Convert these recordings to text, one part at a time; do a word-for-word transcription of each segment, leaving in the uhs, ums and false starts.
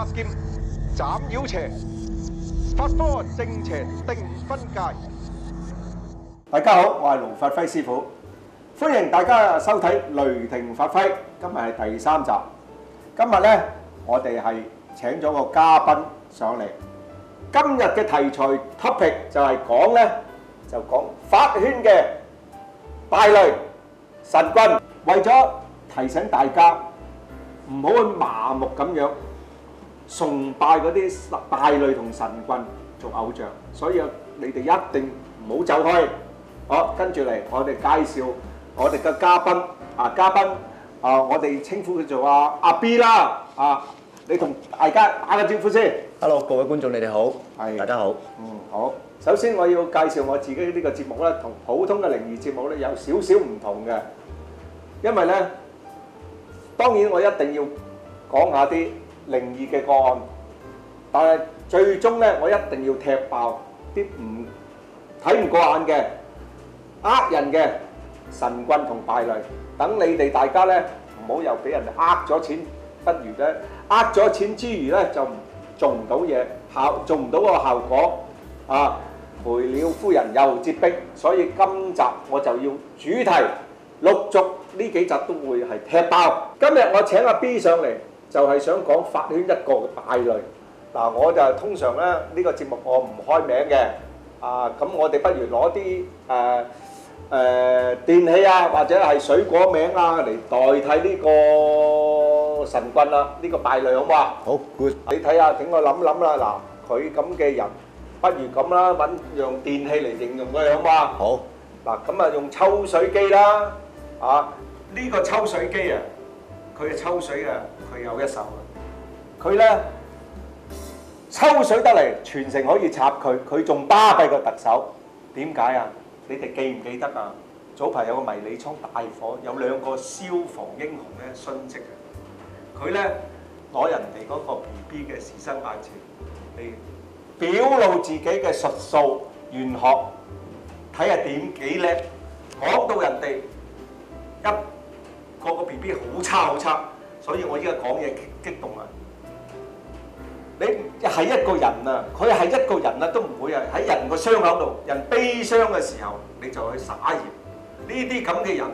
殺劍，斬妖邪，法科正邪定分界。 大家好，我係盧發輝師傅，歡迎大家收睇《雷霆發揮》，今日係第三集。今日呢，我哋係請咗個嘉賓上嚟。今日嘅題材 topic 就係講呢，就講法圈嘅敗類神棍。為咗提醒大家唔好去麻木咁樣崇拜嗰啲敗類同神棍做偶像，所以你哋一定唔好走開。好，跟住嚟，我哋介紹我哋嘅嘉賓啊，嘉賓啊，我哋稱呼佢做阿阿 B 啦，啊，你同大家打個招呼先。 Hello， 各位觀眾，你哋好， 係大家好。 嗯，好。首先我要介紹我自己呢個節目咧，同普通嘅靈異節目咧有少少唔同嘅，因為咧，當然我一定要講下啲靈異嘅個案，但係最終咧，我一定要踢爆啲唔睇唔過眼嘅呃人嘅神棍同敗類，等你哋大家咧唔好又俾人哋呃咗錢，不如咧呃咗錢之餘咧就做唔到嘢，效做唔到個效果啊！賠了夫人又折兵，所以今集我就要主題陸續呢幾集都會係踢爆。今日我請阿 B 上嚟，就係想講法圈一個嘅敗類。嗱，我就通常咧呢個節目我唔開名嘅，啊咁我哋不如攞啲誒誒電器啊或者係水果名啊嚟代替呢個神棍啦，呢個敗類好唔好啊？ 好 good。 你睇下，等我諗諗啦。嗱，佢咁嘅人，不如咁啦，揾樣電器嚟形容佢好唔好啊？ 好。 嗱，咁啊用抽水機啦，啊呢個抽水機啊，佢嘅抽水啊，佢有一手嘅，佢咧抽水得嚟，全城可以插佢，佢仲巴閉過特首。點解啊？你哋記唔記得啊？早排有個迷你倉大火，有兩個消防英雄咧殉職嘅，佢咧攞人哋嗰個 B B 嘅時生八字嚟表露自己嘅術數玄學，睇下點幾叻，講到人哋一個個 B B 好差好差，所以我依家講嘢激激動啊！你係一個人啊，佢係一個人啊，都唔會啊喺人個傷口度，人悲傷嘅時候你就去撒鹽。呢啲咁嘅人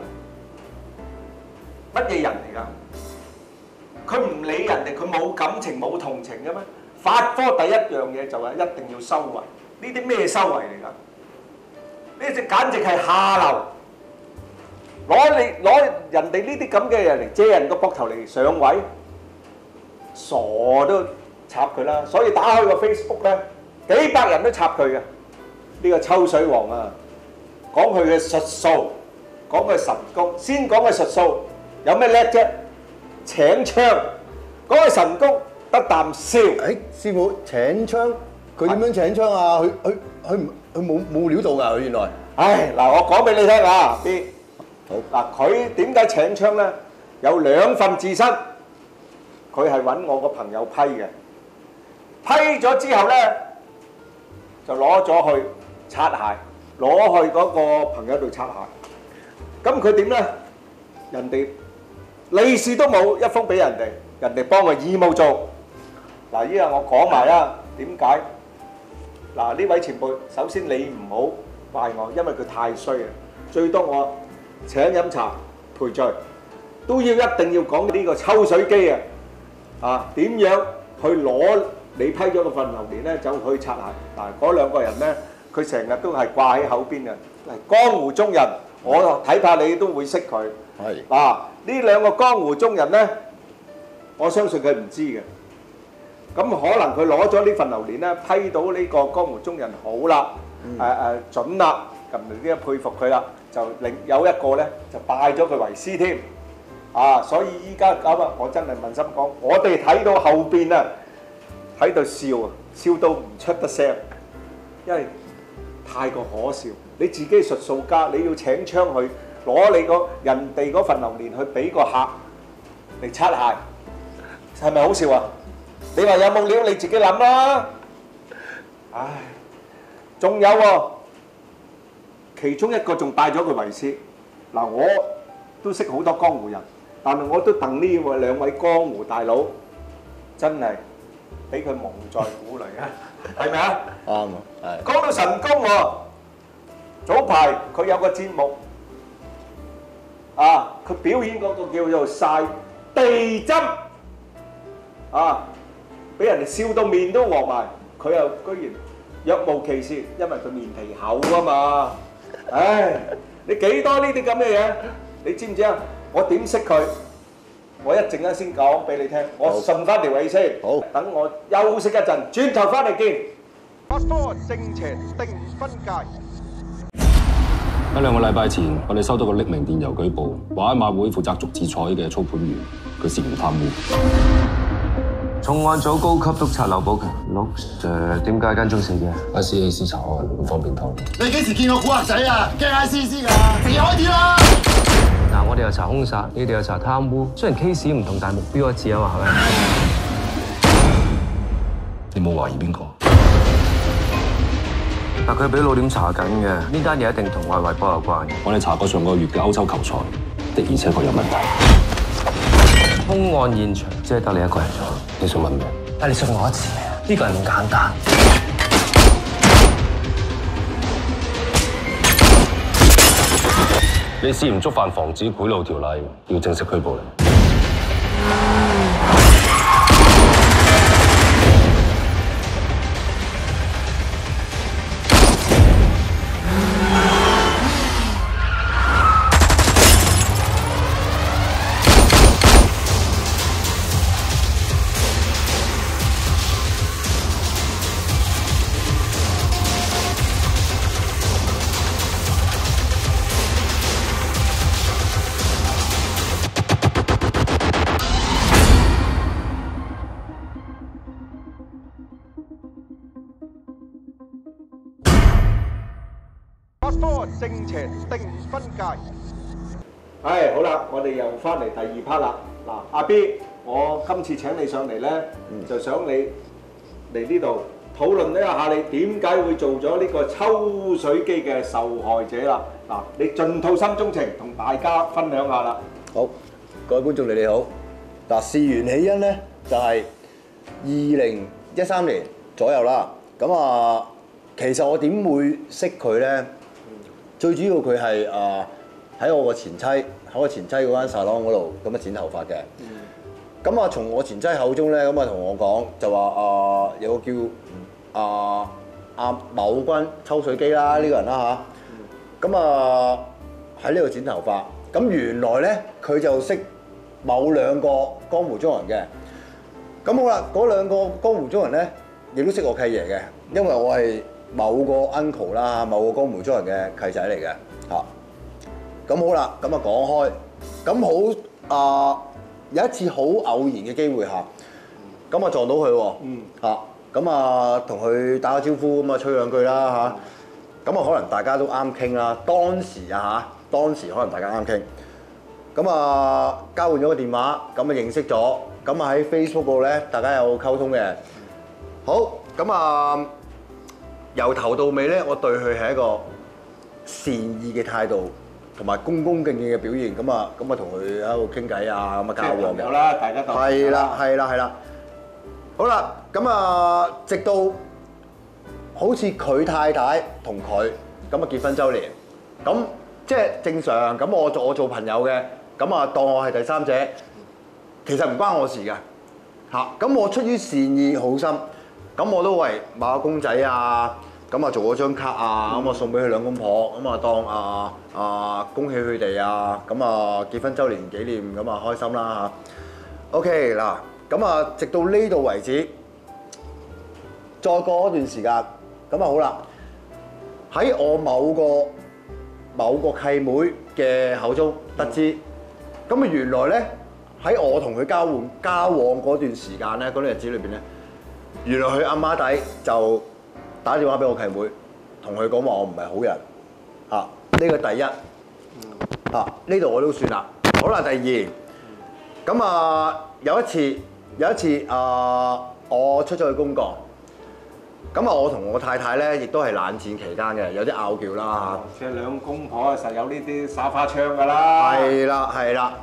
乜嘢人嚟㗎？佢唔理人哋，佢冇感情冇同情嘅咩？法科第一樣嘢就係一定要修為，呢啲咩修為嚟㗎？呢隻簡直係下流，攞你攞人哋呢啲咁嘅人嚟借人個膊頭嚟上位，傻都插佢啦！所以打開個 Facebook 咧，幾百人都插佢嘅呢個抽水王啊！講佢嘅術數，講佢神功，先講佢術數有咩叻啫？請槍，講佢神功得啖笑。 誒，師傅請槍，佢點樣請槍啊？佢佢佢唔佢冇冇料到㗎？佢原來。 唉，嗱，我講俾你聽啊，B。 好。 嗱，佢點解請槍咧？有兩份自身，佢係揾我個朋友批嘅，批咗之後咧就攞咗去擦鞋。攞去嗰個朋友度擦鞋，咁佢點咧？人哋利是都冇一封俾人哋，人哋幫佢義務做。嗱，依家我講埋啦，點解？嗱，呢位前輩，首先你唔好怪我，因為佢太衰啊！最多我請飲茶賠罪，都要一定要講呢個抽水機啊！啊，點樣去攞你批咗個份榴蓮咧，走去擦鞋？嗱，嗰兩個人咧。佢成日都係掛喺口邊嘅，江湖中人，我睇怕你都會識佢。係嗱，呢兩個江湖中人咧，我相信佢唔知嘅。咁可能佢攞咗呢份榴蓮咧，批到呢個江湖中人好啦，誒誒準啦，咁呢啲佩服佢啦，就另有一個咧就拜咗佢為師添。啊，所以依家咁啊，我真係問心講，我哋睇到後邊啊，喺度笑啊，笑到唔出得聲，因為太過可笑，你自己術數家，你要請槍去攞你個人哋嗰份榴蓮去俾個客嚟擦鞋，係咪好笑啊？你話有冇料你自己諗啦。唉，仲有喎，其中一個仲拜咗佢為師。嗱，我都識好多江湖人，但係我都戥呢兩位江湖大佬真係俾佢蒙在鼓裏啊，係咪啊？ 啱啊，係。 講到神功喎，早排佢有個節目啊，佢表演嗰個叫做曬地針啊，俾人哋笑到面都黃埋，佢又居然若無其事，因為佢面皮厚啊嘛。唉，你幾多呢啲咁嘅嘢？你知唔知啊？我點識佢？我一陣間先講俾你聽，我順翻條尾先。 好， 等我休息一陣，轉頭翻嚟見。 Fast Forward 正邪定分界。 喺兩個禮拜前，我哋收到個匿名電郵舉報，話喺馬會負責逐字彩嘅操盤員，佢涉嫌貪污。 重案組高級督察劉寶強，陸 Sir 點解跟蹤死嘅 I C A C 查案唔方便透露。 你幾時見過古惑仔啊？驚 I C C 㗎，避開啲啦！ 嗱，我哋又查兇殺，你哋又查貪污，雖然 case 唔同，但係目標一致啊嘛，係咪？ 你冇懷疑邊個？ 但佢俾老點查緊嘅，呢單嘢一定同外圍波有關。 我哋查過上個月嘅歐洲球賽，的而且確有問題。 兇案現場只係得你一個人做， 你想問咩？ 但你信我一次，呢個人唔簡單。 你涉嫌觸犯防止賄賂條例，要正式拘捕你。 Fast Forward 正邪定分界。 唉，好啦，我哋又翻嚟第二 part 啦。嗱，阿 B，我今次請你上嚟咧，就想你嚟呢度討論一下你點解會做咗呢個抽水機嘅受害者啦。嗱，你盡吐心中情，同大家分享下啦。 好，各位觀眾你哋好。嗱，事緣起因咧就係二零一三年左右啦。咁啊，其實我點會識佢咧？最主要佢係啊喺我個前妻喺我前妻嗰間 salon 嗰度咁啊剪頭髮嘅。咁啊，從我前妻口中咧，咁啊同我講就話啊有個叫啊阿某君抽水機啦呢個人啦嚇。咁啊喺呢度剪頭髮。咁原來咧佢就識某兩個江湖中人嘅。咁好啦，嗰兩個江湖中人咧亦都識我契爺嘅，因為我係某個 uncle 啦，某個江湖中人嘅契仔嚟嘅嚇。咁好啦，咁啊講開，咁好啊有一次好偶然嘅機會嚇，咁啊撞到佢喎嚇，咁啊同佢打個招呼，咁啊吹兩句啦嚇，咁啊可能大家都啱傾啦，當時啊嚇，當時可能大家啱傾，咁啊交換咗個電話，咁啊認識咗，咁啊喺 Facebook 嗰度咧，大家有溝通嘅。好，咁啊由頭到尾咧，我對佢係一個善意嘅態度，同埋恭恭敬敬嘅表現。咁啊，咁啊同佢喺度傾偈啊，咁啊交往嘅。 有啦，大家當係啦，係啦，係啦。好啦，咁啊，直到好似佢太太同佢咁啊結婚週年，咁即係正常。咁我做我做朋友嘅，咁啊當我係第三者，其實唔關我事嘅嚇。咁我出於善意好心。咁我都為買個公仔啊，咁啊做咗張卡啊，咁啊送俾佢兩公婆，咁啊當啊啊恭喜佢哋啊，咁啊結婚週年紀念，咁啊開心啦嚇。OK 嗱，咁啊直到呢度為止，再過一段時間，咁啊好啦，喺我某個某個契妹嘅口中得知，咁啊原來咧喺我同佢交換交往嗰段時間咧，嗰段日子裏邊咧。原來佢阿媽底就打電話俾我契妹，同佢講話我唔係好人，嚇、啊、呢、呢個第一，嚇呢度我都算啦。好啦，第二，咁啊有一次有一次啊，我出咗去公幹，咁啊我同我太太咧亦都係冷戰期間嘅，有啲拗撬啦嚇。 即係兩公婆實有呢啲耍花槍㗎啦。 係啦係啦，咁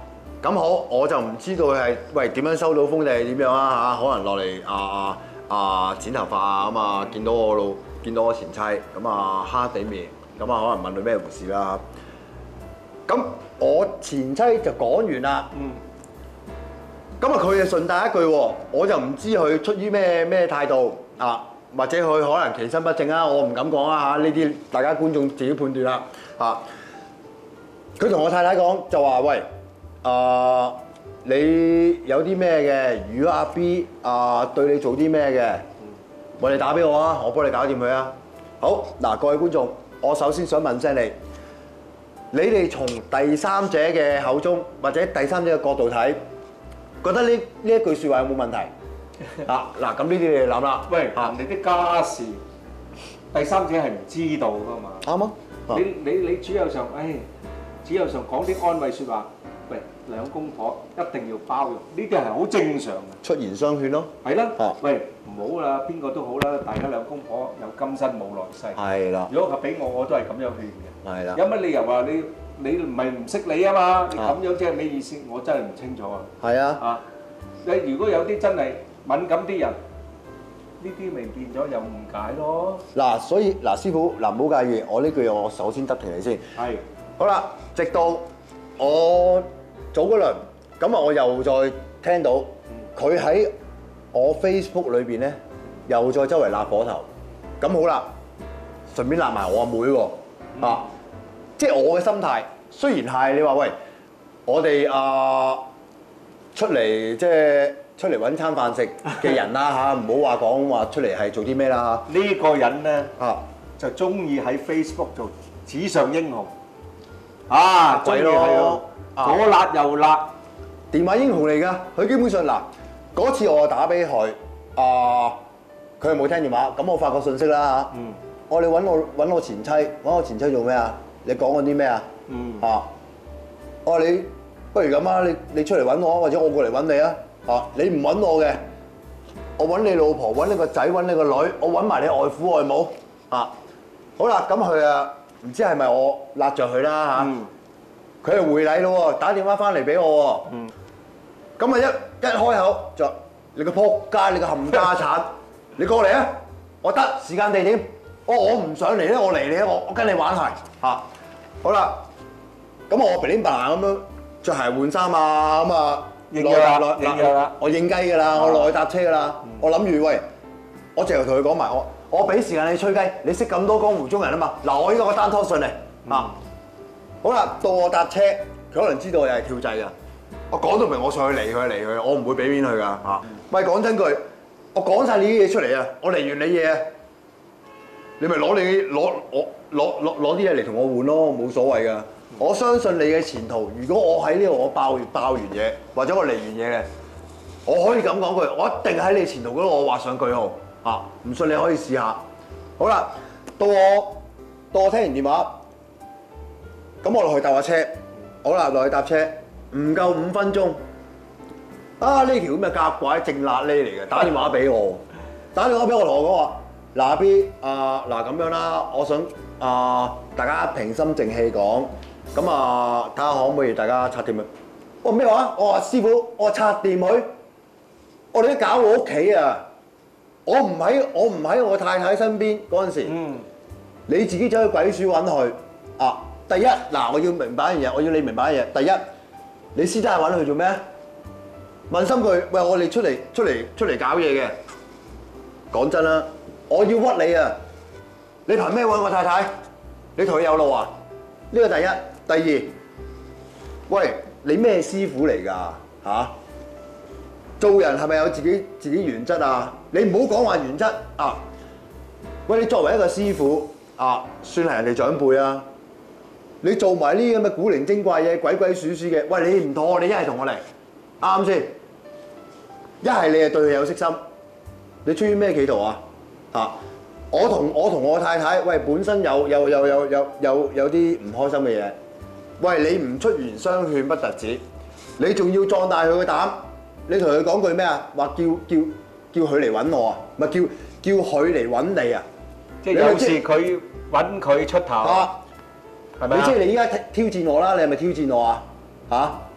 咁好，我就唔知道係喂點樣收到風定係點樣啊嚇？可能落嚟啊啊剪頭髮啊咁啊，見到我老見到我前妻咁啊黑地面，咁啊可能問佢咩回事啦。咁我前妻就講完啦。嗯。咁啊佢就順帶一句喎，我就唔知佢出於咩咩態度啊，或者佢可能其身不正啊，我唔敢講啊嚇，呢啲大家觀眾自己判斷啦啊。佢同我太太講就話喂。啊、呃！你有啲咩嘅？如果阿 B 啊、呃、對你做啲咩嘅，我哋打俾我啊，我幫你搞掂佢啊！好嗱，各位觀眾，我首先想問聲你，你哋從第三者嘅口中或者第三者嘅角度睇，覺得呢呢一句説話有冇問題？啊嗱，咁呢啲你哋諗啦。 喂，人哋啲家事，第三者係唔知道噶嘛？ 啱啊！ 你你你主有上，唉，主有上講啲安慰説話。喂，兩公婆一定要包容，呢啲係好正常嘅。 出言相勸咯。係啦。喂，唔好啦，邊個都好啦，大家兩公婆有今生冇來世。係啦。如果係俾我，我都係咁樣勸嘅。係啦。有乜理由話你你唔係唔識你啊嘛？你咁樣即係咩意思？我真係唔清楚啊。係啊。啊，你如果有啲真係敏感啲人，呢啲咪變咗有誤解咯。嗱，所以嗱，師傅嗱，唔好介意，我呢句我首先得停你先。係。好啦，直到我。早嗰輪，咁啊我又再聽到佢喺我 Facebook 裏邊咧，又再周圍揦火頭。咁好啦，順便揦埋我阿妹喎，嗯、啊，即係我嘅心態。雖然係你話喂，我哋啊出嚟即係出嚟揾餐飯食嘅人啦嚇，唔好話講話出嚟係做啲咩啦。呢個人咧啊，就中意喺 Facebook 做紙上英雄啊，鬼咯！左辣右辣，電話英雄嚟㗎。佢基本上嗱，嗰次我打俾佢，啊，佢係冇聽電話，咁我發個信息啦嚇。嗯。我你揾我揾我前妻，揾我前妻做咩啊？你講過啲咩啊？嗯。啊，我話你不如咁啊，你你出嚟揾我，或者我過嚟揾你啊？啊，你唔揾我嘅，我揾你老婆，揾你個仔，揾你個女，我揾埋你外父外母。啊，好啦，咁佢啊，唔知係咪我辣着佢啦嚇？嗯。佢係回禮咯喎，打電話翻嚟俾我喎。嗯。咁啊一一開口就你個仆街，你個冚家產，你過嚟啊！我得時間地點，我我唔上嚟咧，我嚟你啊！我我跟你玩係嚇。好啦，咁我鼻ลิ้白咁樣著鞋換衫啊，咁啊應約啦，應約啦，我應雞㗎啦，我落去搭車㗎啦。我諗住喂，我直頭同佢講埋，我我俾時間你吹雞，你識咁多江湖中人啊嘛。嗱，我依家個單拖上嚟啊。好啦，到我搭車，佢可能知道我又係跳掣㗎。我講到明，我上去嚟佢嚟佢，我唔會俾面佢㗎嚇。喂，講真句，我講晒你啲嘢出嚟啊！我嚟完你嘢，你咪攞你攞我攞攞攞啲嘢嚟同我換咯，冇所謂㗎。我相信你嘅前途。如果我喺呢度我爆完爆完嘢，或者我嚟完嘢嘅，我可以咁講句，我一定喺你前途嗰度我畫上句號嚇。唔信你可以試下。好啦，到我到我聽完電話。咁我落去搭下車，好啦，落去搭車，唔夠五分鐘，啊呢條咁嘅夾拐正辣呢嚟嘅，打電話俾我，打電話俾我同我講話，嗱 B 啊嗱咁樣啦，我想啊大家平心靜氣講，咁啊睇下可唔可以大家拆掂佢。我咩話？我話師傅，我話拆掂佢，我哋都搞我屋企啊，我唔喺我唔喺我太太身邊嗰陣時，嗯，你自己走去鬼鼠揾佢啊！第一嗱，我要明白一樣嘢，我要你明白一樣嘢。第一，你私底下揾佢做咩？問心句，喂，我哋出嚟出嚟出嚟搞嘢嘅。講真啦，我要屈你啊！你憑咩揾我太太？你同佢有路啊？呢個第一。第二，喂，你咩師傅嚟㗎？嚇、啊？做人係咪有自己自己原則啊？你唔好講話原則啊！喂，你作為一個師傅啊，算係人哋長輩啊！你做埋呢啲咁嘅古靈精怪嘢、鬼鬼祟祟嘅，喂，你唔妥，你一係同我嚟，啱先？一係你係對佢有色心，你出於咩企圖啊？啊！我同我同我太太，喂，本身有有有有有有有啲唔開心嘅嘢，喂，你唔出言相勸不特止，你仲要壯大佢嘅膽，你同佢講句咩啊？話叫叫叫佢嚟揾我啊，唔係叫叫佢嚟揾你啊！即係有時佢揾佢出頭。啊，係咪啊？你即係你依家挑戰我啦，你係咪挑戰我啊？嚇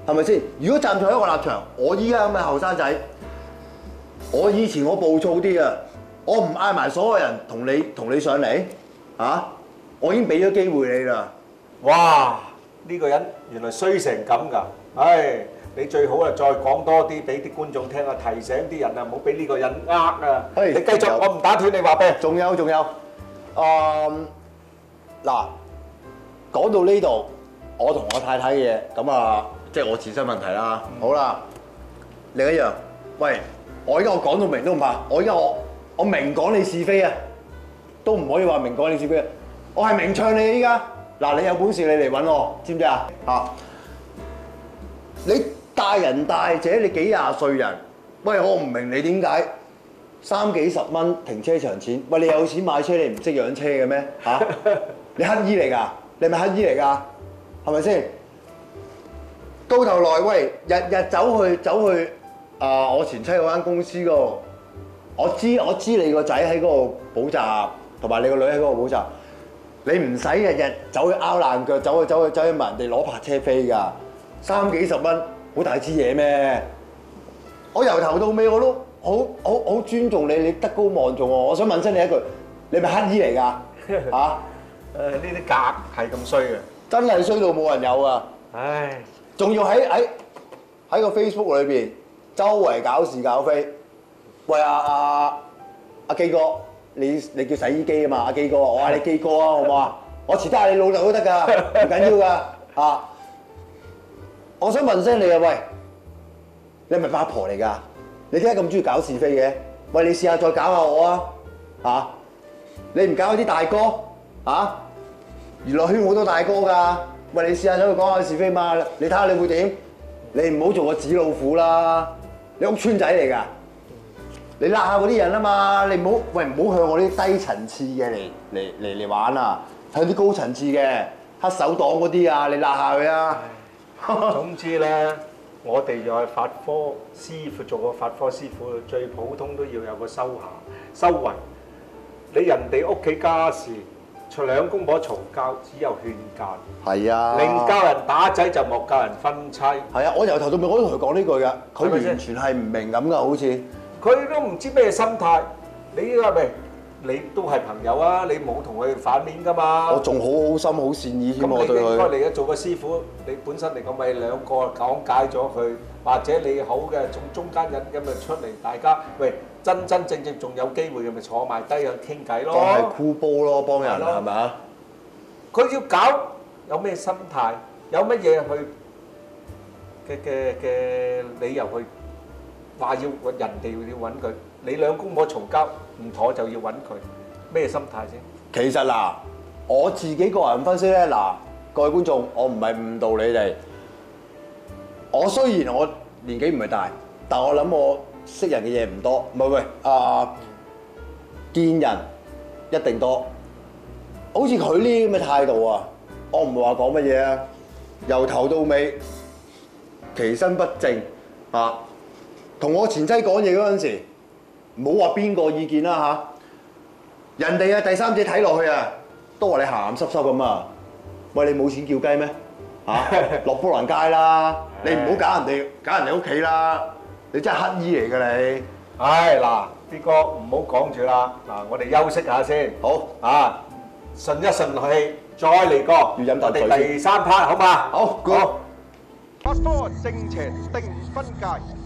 係咪先？如果站在一個立場，我依家咁嘅後生仔，我以前我暴躁啲啊，我唔嗌埋所有人同你同你上嚟啊，我已經俾咗機會你啦。 哇！呢、這個人原來衰成咁㗎，唉！你最好啊，再講多啲俾啲觀眾聽啊，提醒啲人啊，唔好俾呢個人呃啊！你繼續，我唔打斷你話咩？ 仲有仲有，誒嗱，講到呢度，我同我太太嘅嘢，咁啊，即係我自身問題啦。好啦，另一樣，喂，我而家我講到明都唔怕，我而家我我明講你是非啊，都唔可以話明講你是非啊，我係明唱你依家。嗱，你有本事你嚟揾我，知唔知啊？嚇！你大人大姐，你幾廿歲人，喂，我唔明你點解三幾十蚊停車場錢？喂，你有錢買車，你唔識養車嘅咩？嚇、啊！你乞衣嚟㗎？你係咪乞衣嚟㗎？係咪先？到頭來，喂，日日走去走去啊、呃！我前妻嗰間公司嗰度，我知我知你個仔喺嗰度補習，同埋你個女喺嗰度補習，你唔使日日走去拗爛腳，走去走去走去問人哋攞泊車飛㗎。三幾十蚊，好大支嘢咩？我由頭到尾我都好好好尊重你，你德高望重我。我想問聲你一句，你咪乞衣嚟㗎？嚇、啊！ 誒呢啲格係咁衰嘅， 真係衰到冇人有啊！ 唉， 仲要喺喺喺個 Facebook 裏邊周圍搞事搞非。喂阿阿阿基哥，你你叫洗衣機啊嘛？阿基哥，我嗌你基哥啊，好唔好啊？我遲得嗌你老豆都得㗎，唔緊要㗎嚇。我想問聲你啊，喂，你係咪八婆嚟㗎？你點解咁中意搞是非嘅？喂，你試下再搞下我啊！嚇，你唔搞嗰啲大哥嚇？娛樂圈好多大哥㗎。喂，你試下走去講下是非嘛？你睇下你會點？你唔好做個紙老虎啦！你屋村仔嚟㗎，你揦下嗰啲人啊嘛！你唔好喂唔好向我啲低層次嘅嚟嚟嚟嚟玩啊！向啲高層次嘅黑手黨嗰啲啊，你揦下佢啊！ 總之咧，我哋又係法科師傅，做個法科師傅，最普通都要有個修下修為。你人哋屋企家事，除兩公婆嘈交，只有勸諫。 係啊， 寧教人打仔就莫教人分妻。 係啊，我由頭到尾我都同佢講呢句㗎，佢完全係唔明咁㗎，好似佢都唔知咩心態。你係咪？你都係朋友啊！你冇同佢反面㗎嘛？ 我仲好好心好善意添，我對佢。咁你應該嚟嘅做個師傅，你本身嚟講咪兩個講解咗佢，或者你好嘅中中間人咁咪出嚟，大家喂真真正正仲有機會嘅咪坐埋低去傾偈咯。 當係箍煲咯，幫人係咪啊？ 佢要搞有咩心態，有乜嘢去嘅嘅嘅理由去話要人哋要揾佢？你兩公婆嘈交唔妥就要揾佢，咩心態先？ 其實嗱，我自己個人分析咧，嗱，各位觀眾，我唔係誤導你哋。我雖然我年紀唔係大，但我諗我識人嘅嘢唔多。唔係喂，啊，見人一定多。好似佢呢啲咁嘅態度啊，我唔係話講乜嘢啊，由頭到尾其身不正啊，同我前妻講嘢嗰陣時。唔好話邊個意見啦嚇，人哋啊第三者睇落去啊，都話你鹹鹹濕濕咁啊！喂，你冇錢叫雞咩？嚇，落波蘭街啦！你唔好搞人哋搞人哋屋企啦！你真係乞衣嚟㗎你！ 唉嗱，啲哥唔好講住啦，嗱我哋休息下先，好啊，順一順氣，再嚟過， 要飲啖水先。 我哋第三 part 好嘛？ 好，好。 法科正邪定分界。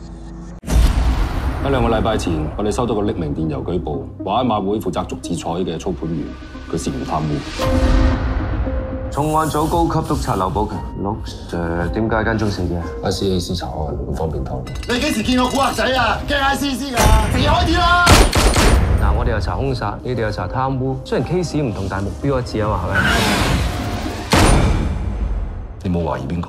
喺兩個禮拜前，我哋收到個匿名電郵舉報，話喺馬會負責逐字彩嘅操盤員，佢涉嫌貪污。 重案組高級督察劉寶強，陸 Sir 點解跟蹤死嘅 I C A C 查案唔方便透露。 你幾時見過古惑仔啊？驚 I C C 㗎，避開啲啦！ 嗱，我哋又查兇殺，你哋又查貪污，雖然 case 唔同，但係目標一致啊嘛，係咪？ 你冇懷疑邊個？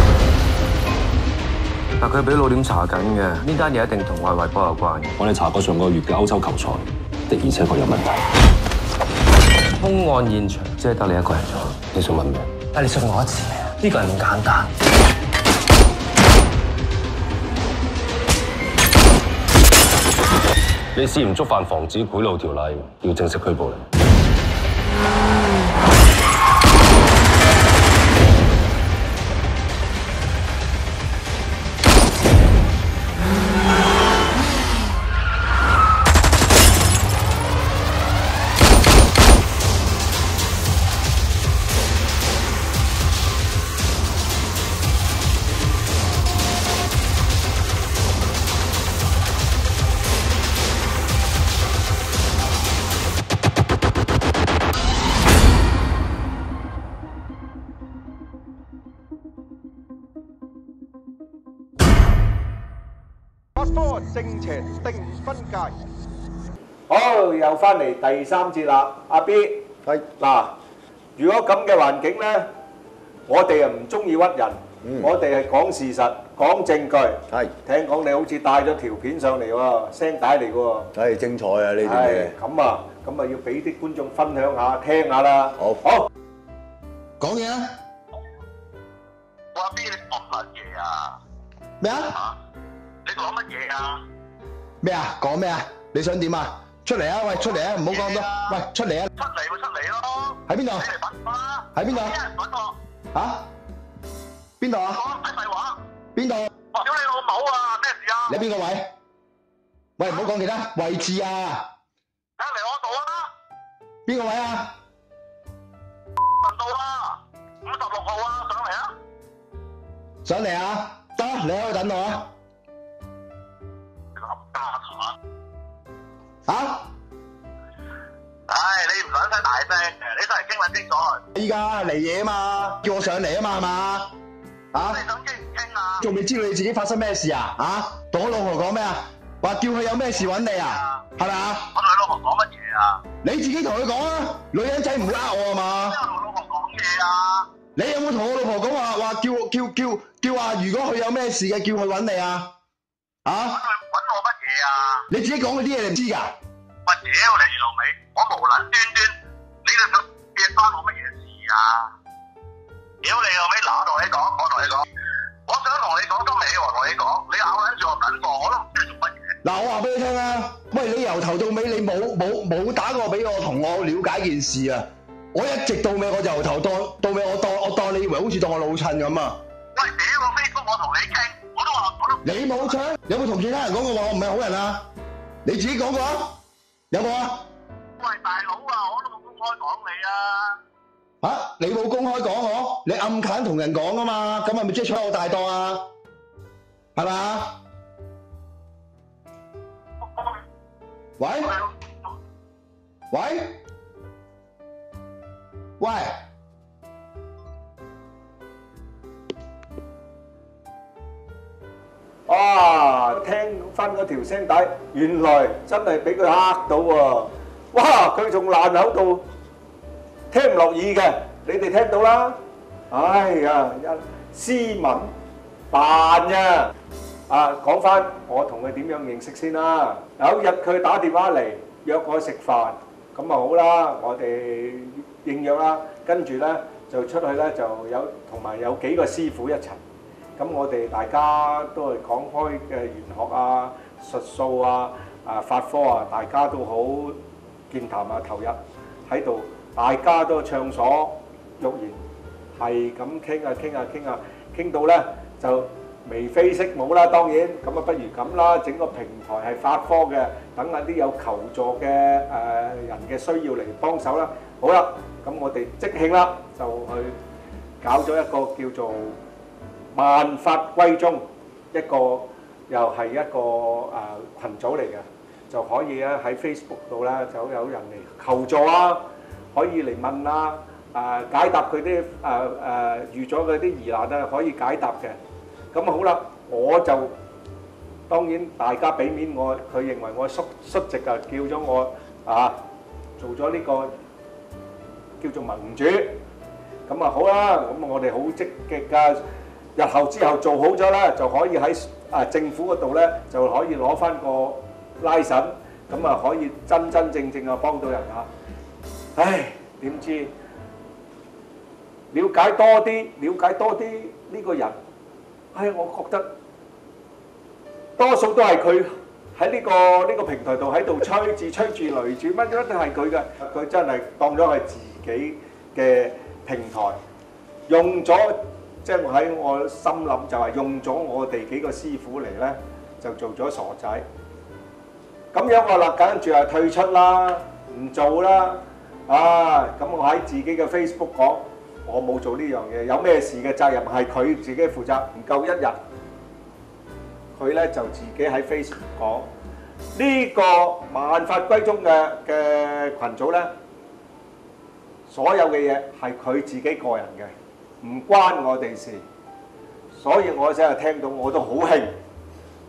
但佢俾老點查緊嘅，呢單嘢一定同外圍波有關。 我哋查過上個月嘅歐洲球賽，的而且確有問題。 兇案現場即係得你一個人做， 你想問咩？ 但你信我一次未啊？呢個人唔簡單。 你涉嫌觸犯防止賄賂條例，要正式拘捕你。 正邪定分界。 好，又翻嚟第三節啦，阿 B。 係嗱，如果咁嘅環境咧，我哋又唔中意屈人， 嗯我哋係講事實、講證據。 係聽講你好似帶咗條片上嚟喎，聲帶嚟喎。 係精彩啊！呢啲係嘢咁啊，咁啊要俾啲觀眾分享下、聽下啦。 好好， 講嘢啊！ 我阿 B 你講乜嘢啊？ 咩啊？ 嚇！你講乜嘢啊？ 咩啊？講咩啊？你想點啊？出嚟啊！喂，出嚟啊！唔好講咁多。喂，出嚟啊！ 出嚟咪出嚟咯！ 喺邊度你嚟揾我啦！ 喺邊度有人揾我， 嚇？邊度啊？ 講睇廢話。 邊度？ 我屌你老母啊！咩事啊？ 你喺邊個位？喂，唔好講其他位置啊！ 睇嚟我度啊！ 邊個位啊？ 輪到啦！五十六號啊，上嚟啊！ 上嚟啊！得，你喺度等我啊！ 你個冚家鏟！ 嚇？ 唉，你唔想聲大聲嘅，你真係傾撚清楚。 依家嚟嘢啊嘛，叫我上嚟啊嘛，係嘛？嚇？ 你想傾唔傾啊？ 仲未知道你自己發生咩事啊？嚇？同我老婆講咩啊？話叫佢有咩事揾你啊？係咪啊？ 我同你老婆講乜嘢啊？ 你自己同佢講啊！女人仔唔會呃我啊嘛？ 邊有同我老婆講嘢啊？ 你有冇同我老婆講話話叫叫叫叫話如果佢有咩事嘅叫佢揾你啊？ 揾啊？ 佢揾我乜嘢啊？ 你自己講嗰啲嘢你唔知㗎？ 我屌你老味，我無撚端端，你哋想變翻我乜嘢事啊？屌你老味，嗱我同你講，我同你講，我想同你講今尾我同你講，你咬撚住我等貨，我都唔知做乜嘢。 嗱，我話俾你聽啊！喂，你由頭到尾你冇冇冇打過俾我同我了解件事啊！我一直到尾我由頭當到尾我當我當你以為好似當我老襯咁啊！ 喂，屌個 Facebook 我同你傾，我都話我都你冇搶，有冇同其他人講過話我唔係好人啊？你自己講過啊？有冇啊？ 喂大佬啊，我都冇公開講你啊！ 嚇！你冇公開講我，你暗揀同人講啊嘛？咁係咪即係搶我大當啊？係咪啊？喂喂喂！ 啊，聽翻嗰條聲帶，原來真係俾佢嚇到喎！哇，佢仲爛口到聽唔落耳嘅，你哋聽到啦？哎呀，一斯文扮呀！啊，講翻我同佢點樣認識先啦。有一日佢打電話嚟約我食飯，咁啊好啦，我哋應約啦，跟住咧就出去咧就有同埋有幾個師傅一齊。咁我哋大家都係講開嘅玄學啊、術數啊、啊法科啊，大家都好健談啊，投入喺度，大家都暢所欲言，係咁傾啊傾啊傾啊，傾到咧就眉飛色舞啦。當然咁啊，不如咁啦，整個平台係法科嘅，等下啲有求助嘅誒人嘅需要嚟幫手啦。好啦，咁我哋即興啦，就去搞咗一個叫做萬法歸宗，一個又係一個誒羣組嚟嘅，就可以咧喺 Facebook 度咧就有人嚟求助啊，可以嚟問啊，誒解答佢啲誒誒遇咗嗰啲疑難啊，可以解答嘅。咁好啦，我就當然大家俾面我，佢認為我率率直啊，叫咗我啊做咗呢個叫做盟主。咁啊好啦，咁我哋好積極㗎。日後之後做好咗咧，就可以喺啊政府嗰度咧，就可以攞翻個 license，咁啊可以真真正正啊幫到人啊！唉，點知了解多啲，了解多啲呢個人，唉，我覺得多數都係佢喺呢個呢個平台度喺度吹住吹住擂住，乜乜都係佢嘅，佢真係當咗係自己嘅平台，用咗。即係我喺我心諗就係用咗我哋幾個師傅嚟咧，就做咗傻仔。咁樣我啦，跟住係退出啦，唔做啦。啊，咁我喺自己嘅 Facebook 講，我冇做呢樣嘢，有咩事嘅責任係佢自己負責。唔夠一日，佢咧就自己喺 Facebook 講呢個萬法歸宗嘅嘅羣組咧，所有嘅嘢係佢自己個人嘅。唔關我哋事，所以我真係聽到我都好興，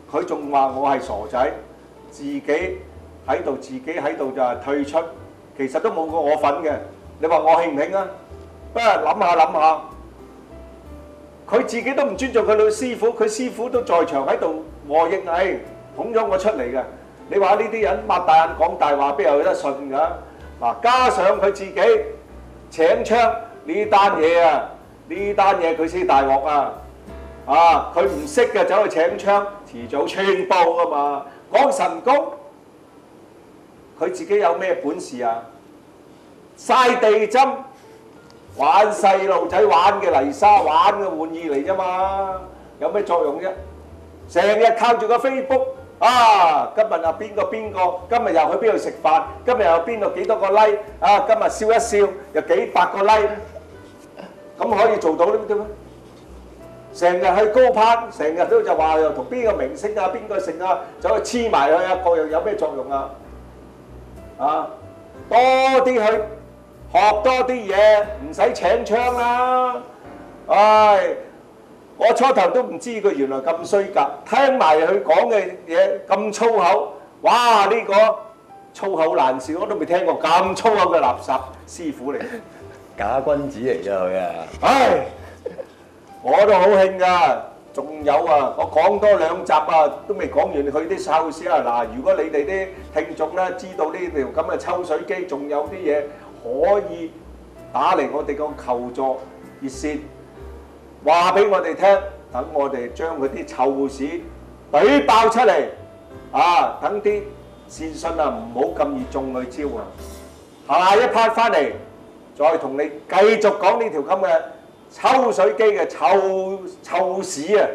佢仲話我係傻仔，自己喺度自己喺度就係退出，其實都冇過我份嘅。你話我興唔興啊？不過諗下諗下，佢自己都唔尊重佢老師傅，佢師傅都在場喺度和應係捧咗我出嚟嘅。你話呢啲人擘大眼講大話，邊有得信㗎？嗱，加上佢自己請槍呢單嘢啊，呢單嘢佢先大鑊啊！啊，佢唔識嘅走去請槍，遲早穿煲㗎嘛。講神功，佢自己有咩本事啊？晒地針，玩細路仔玩嘅泥沙，玩嘅玩意嚟啫嘛，有咩作用啫？成日靠住個 Facebook。啊！今日又邊個邊個？今日又去邊度食飯？今日又邊度幾多個 like？ 啊！今日笑一笑又幾百個 like， 咁可以做到呢啲咩？成日去高攀，成日都就話又同邊個明星啊、邊個成啊，走去黐埋去啊，各樣有咩作用啊？啊！多啲去學多啲嘢，唔使請槍啦！唉！我初頭都唔知佢原來咁衰格，聽埋佢講嘅嘢咁粗口，哇！呢個粗口爛舌我都未聽過咁粗口嘅垃圾師傅嚟， 假君子嚟㗎佢啊！ 唉，我都好興㗎，仲有啊，我講多兩集啊，都未講完佢啲臭事啊！嗱，如果你哋啲聽眾咧知道呢條咁嘅抽水機，仲有啲嘢可以打嚟我哋個求助熱線。話俾我哋聽，等我哋將佢啲臭屎懟爆出嚟，啊！等啲善信啊唔好咁易中佢招啊！下一 part 翻嚟，再同你繼續講呢條咁嘅抽水機嘅臭臭屎啊！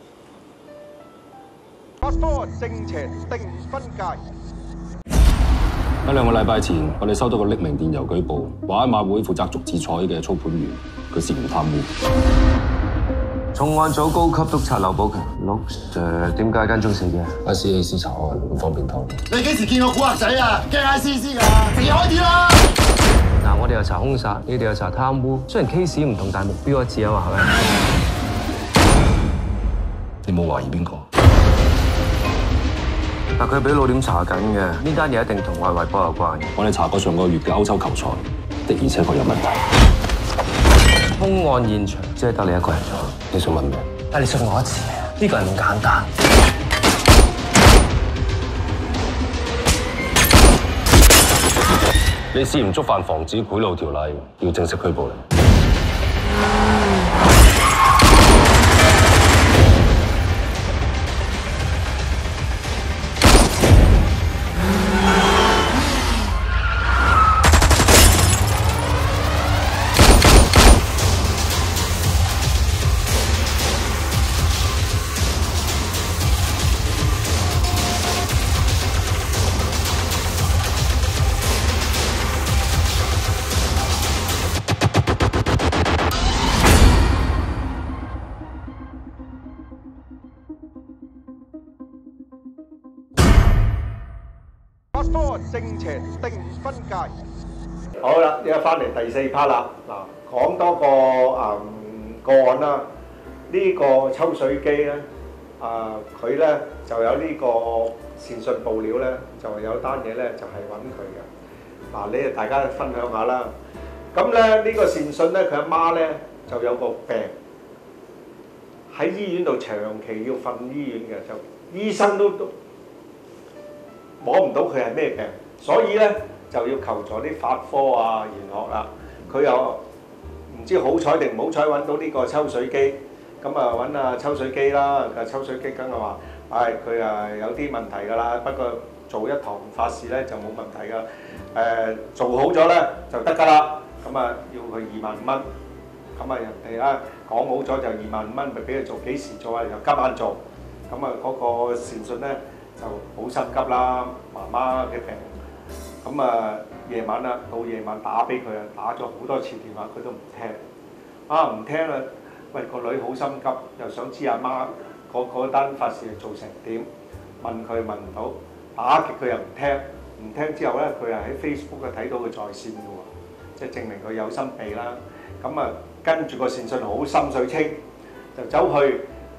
法科正邪定分界。 喺兩個禮拜前，我哋收到個匿名電郵舉報，話喺馬會負責逐字彩嘅操盤員，佢涉嫌貪污。 重案組高級督察劉寶強，陸 Sir 點解跟蹤死嘅 I C A C 查案唔方便透露。 你幾時見過古惑仔啊？驚 I C C 㗎，自己開啲啦！ 嗱，我哋又查兇殺，你哋又查貪污，雖然 case 唔同，但係目標一致啊嘛，係咪？ 你冇懷疑邊個？ 但佢俾老點查緊嘅，呢單嘢一定同外圍波有關。 我哋查過上個月嘅歐洲球賽，的而且確有問題。 兇案現場只係得你一個人做， 你想問咩？ 但你信我一次，呢個人咁簡單。 你涉嫌觸犯防止賄賂條例，要正式拘捕你。 法科正邪定分界。 好啦，而家翻嚟第四 part 啦。嗱，講多個誒個案啦。呢個抽水機咧，啊佢咧就有呢個善信報料咧，就有單嘢咧就係揾佢嘅。嗱，你哋大家分享下啦。咁咧呢個善信咧，佢阿媽咧就有個病喺醫院度長期要瞓醫院嘅，就醫生都都摸唔到佢係咩病，所以咧就要求助啲法科啊、玄學啦。佢又唔知好彩定唔好彩揾到呢個抽水機，咁啊揾啊抽水機啦。啊抽水機梗係話，唉佢啊有啲問題㗎啦，不過做一堂法事咧就冇問題㗎。誒、呃、做好咗咧就得㗎啦。咁啊要佢二萬五蚊，咁啊人哋啊講好咗就二萬五蚊，咪俾佢做，幾時做啊？又今晚做。咁啊嗰個善信咧就好心急啦，媽媽嘅病，咁啊夜晚啦，到夜晚打俾佢啊，打咗好多次電話，佢都唔聽，啊唔聽啦，喂個女好心急，又想知阿媽嗰嗰單法事係做成點，問佢問唔到，打極佢又唔聽，唔聽之後咧，佢又喺 Facebook 啊睇到佢在線嘅喎，即係證明佢有心避啦，咁啊跟住個善信好心水清，就走去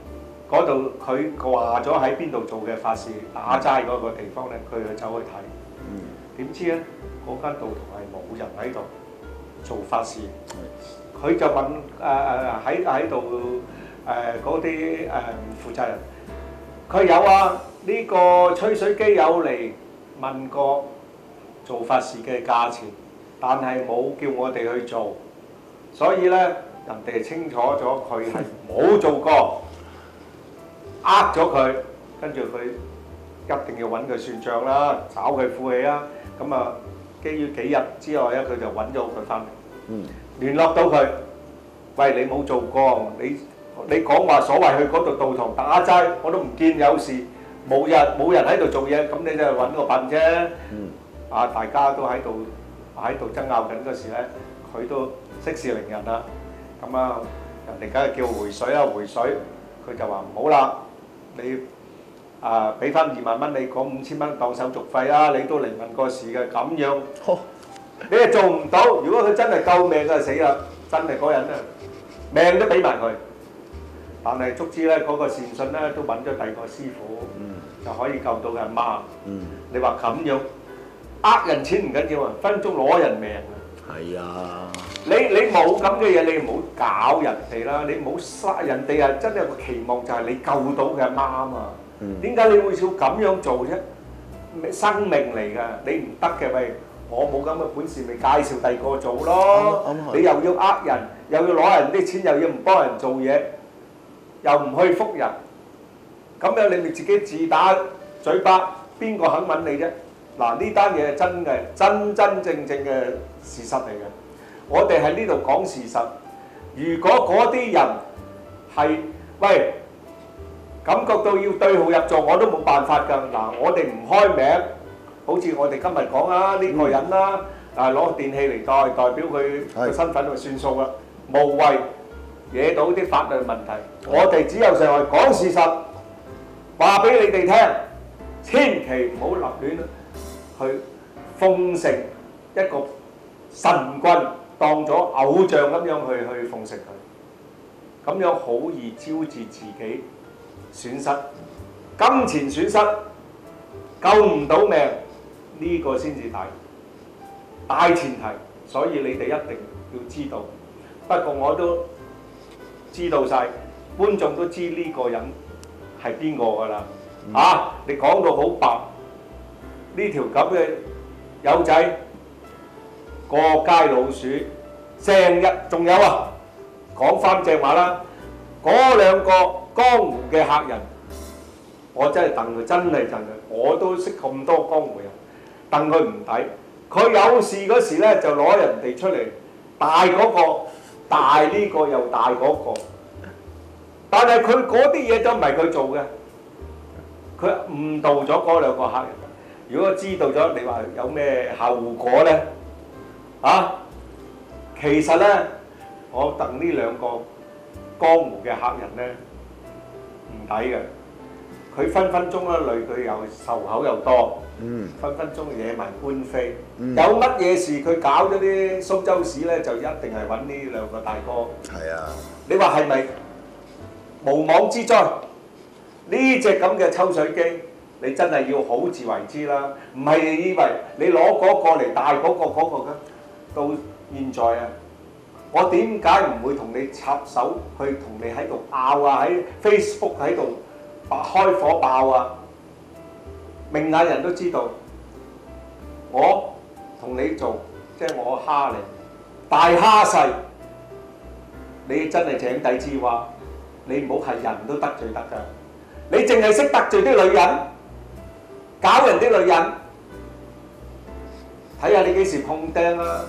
嗰度佢話咗喺邊度做嘅法事打齋嗰個地方咧，佢就走去睇。點知咧嗰間道堂係冇人喺度做法事，佢就問誒誒喺喺度誒嗰啲誒負責人，佢有啊，呢個吹水機有嚟問過做法事嘅價錢，但係冇叫我哋去做，所以咧人哋清楚咗佢係冇做過。呃咗佢，跟住佢一定要揾佢算賬啦，找佢負氣啦。咁啊，基於幾日之內咧，佢就揾咗佢翻嚟，嗯、聯絡到佢，喂，你冇做過，你你講話所謂去嗰度道堂打齋，我都唔見有事，冇人冇人喺度做嘢，咁你就揾個笨啫。嗯、啊，大家都喺度喺度爭拗緊嗰時咧，佢都息事寧人啦。咁啊，人哋梗係叫回水啦，回水，佢就話唔好啦。你啊，俾翻二萬蚊，你講五千蚊當手續費啦，你都嚟問過事嘅咁樣，你係做唔到。如果佢真係救命嘅死啦，真係嗰人啊，命都俾埋佢。但係足之咧，嗰個善信咧都揾咗第二個師傅，嗯、就可以救到佢阿媽。嗯、你話咁樣呃人錢唔緊要啊，分鐘攞人命啊！ 係啊！ 你你冇咁嘅嘢，你唔好搞人哋啦！你唔好殺人哋啊！真係有個期望就係你救到佢阿媽啊嘛！點解、嗯、你會要咁樣做啫？生命嚟㗎，你唔得嘅咪我冇咁嘅本事，咪介紹第二個做咯。嗯嗯、你又要呃人，又要攞人啲錢，又要唔幫人做嘢，又唔去覆人，咁樣你咪自己自打嘴巴，邊個肯揾你啫？嗱，呢單嘢係真嘅，真真正正嘅事實嚟嘅。我哋喺呢度講事實。如果嗰啲人係喂感覺到要對號入座，我都冇辦法㗎。嗱，我哋唔開名，好似我哋今日講啊呢個人啦，啊攞電器嚟代代表佢個身份就算數啦，無謂惹到啲法律問題。我哋只有上嚟講事實，話俾你哋聽，千祈唔好立亂去奉承一個神棍，當咗偶像咁樣去去奉承佢，咁樣好易招致自己損失，金錢損失，救唔到命，呢個先至大大前提，所以你哋一定要知道。不過我都知道晒，觀眾都知呢個人係邊個㗎啦。嗯、啊，你講到好白，呢條咁嘅友仔過街老鼠，成日仲有啊，講翻正話啦，嗰兩個江湖嘅客人，我真係戥佢，真係戥佢，我都識咁多江湖人，戥佢唔抵。佢有事嗰時咧，就攞人哋出嚟，大嗰個，大呢個又大嗰個，但係佢嗰啲嘢都唔係佢做嘅，佢誤導咗嗰兩個客人。如果知道咗，你話有咩後果咧？啊，其實咧，我戥呢兩個江湖嘅客人咧唔抵嘅，佢分分鐘咧累佢又仇口又多，嗯、分分鐘惹埋官非。嗯、有乜嘢事佢搞咗啲蘇州市咧，就一定係揾呢兩個大哥。係啊，你話係咪無妄之災？呢隻咁嘅抽水機，你真係要好自為之啦，唔係你以為你攞嗰個嚟大嗰個嗰個嘅。到現在啊，我點解唔會同你插手去同你喺度拗啊？喺 Facebook 喺度開火爆啊！明眼人都知道，我同你做，即係我蝦你，大蝦細，你真係井底之蛙，你唔好係人都得罪得㗎，你淨係識得罪啲女人，搞人啲女人，睇下你幾時碰釘啊！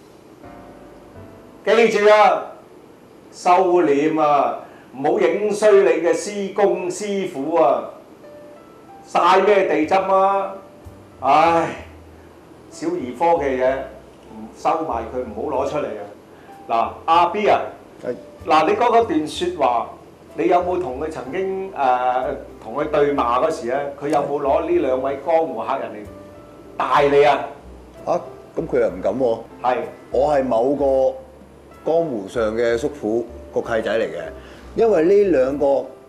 記住啊，收斂啊，唔好影衰你嘅師公師傅啊！曬咩地針啊？唉，小兒科嘅嘢唔收埋佢，唔好攞出嚟啊！嗱，阿 B 啊，嗱你嗰段説話，你有冇同佢曾經誒同佢對罵嗰時咧？佢有冇攞呢兩位江湖客人嚟大你啊？ 嚇，咁佢又唔敢喎。係，我係某個江湖上嘅叔父個契仔嚟嘅，因為呢兩個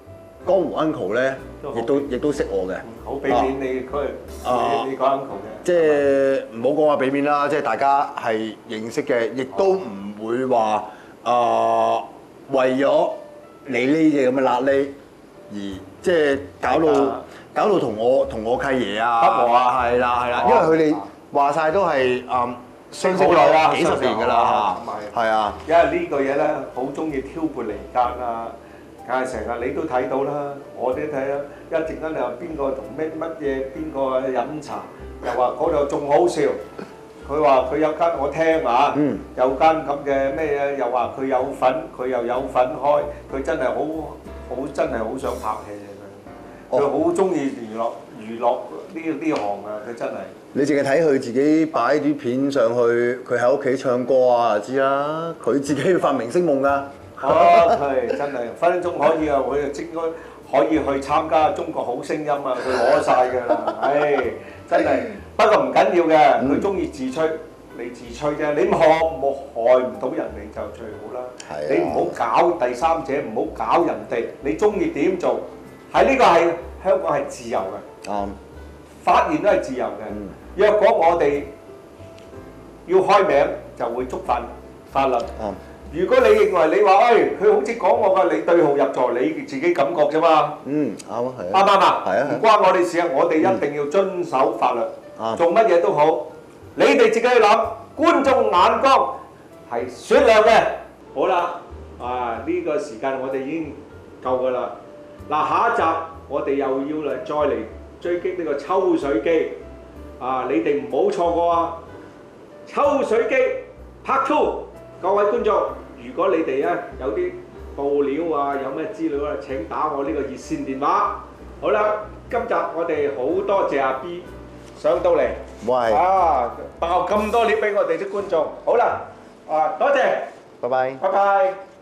江湖 uncle 咧，亦都亦都識我嘅。 好俾面你佢，你你個 uncle 嘅。 即係唔好講話俾面啦，即係大家係認識嘅，亦都唔會話啊為咗你呢隻咁嘅辣痢而即係搞到搞到同我同我契爺啊不和啊， 係啦係啦，因為佢哋話晒都係誒相識咗幾十年㗎啦嚇，係啊。 因為呢個嘢咧，好中意挑撥離間啊！梗係成日你都睇到啦，我哋都睇啦。一陣間你話邊個同咩乜嘢，邊個飲茶，又話嗰度仲好笑。佢話佢有間我聽啊， 嗯、 有間咁嘅咩嘢，又話佢有份，佢又有份開，佢真係好好真係好想拍戲嘅佢。佢好中意娛樂娛樂呢呢行啊！佢真係。 你淨係睇佢自己擺啲片上去，佢喺屋企唱歌啊，就知啦。佢自己要發明星夢㗎。 哦，係真係分分鐘可以啊！佢就應該可以去參加中國好聲音啊！佢攞晒㗎啦，唉，真係。不過唔緊要嘅，佢中意自吹，你自吹啫。你唔學冇害唔到人哋就最好啦。 係你唔好搞第三者，唔好搞人哋。你中意點做？喺呢個係香港係自由嘅。 啱。 發言都係自由嘅。若果我哋要開名，就會觸犯法律。 啱。 如果你認為你話，誒佢好似講我㗎，你對號入座，你自己感覺啫嘛。 嗯，啱啊，係啊。 啱唔啱啊？ 係啊。 唔關我哋事啊，我哋一定要遵守法律。 啱。 做乜嘢都好，你哋自己去諗，觀眾眼光係雪亮嘅。好啦，啊呢個時間我哋已經夠㗎啦。嗱，下一集我哋又要嚟再嚟追擊呢個抽水機。啊，你哋唔好錯過啊！抽水機 Part Two。各位觀眾，如果你哋咧有啲報料啊，有咩資料咧，請打我呢個熱線電話。好啦，今集我哋好多謝阿 B 上到嚟， 喂， 啊爆咁多料俾我哋啲觀眾。好啦，啊多謝， 拜拜。 拜拜。